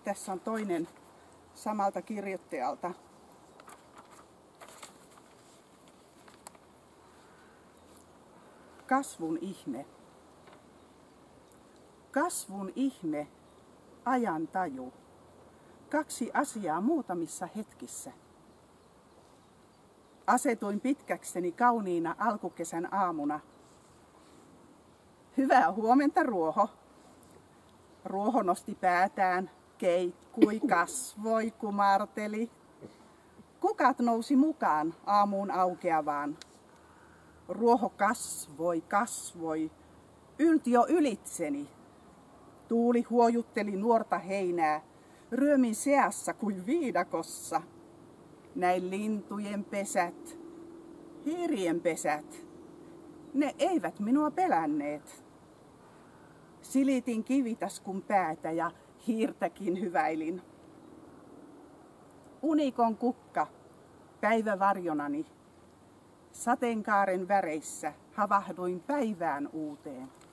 tässä on toinen samalta kirjoittajalta. Kasvun ihme. Kasvun ihme, ajantaju. 2 asiaa muutamissa hetkissä. Asetuin pitkäkseni kauniina alkukesän aamuna. Hyvää huomenta, Ruoho. Ruoho nosti päätään, keikkui, kasvoi, kumarteli. Kukat nousi mukaan aamuun aukeavaan. Ruoho kasvoi, ylti jo ylitseni. Tuuli huojutteli nuorta heinää, ryömin seassa kuin viidakossa. Näin lintujen pesät, hirien pesät, ne eivät minua pelänneet. Silitin kivitaskun päätä ja hiirtäkin hyväilin. Unikon kukka, päivävarjonani, sateenkaaren väreissä havahduin päivään uuteen.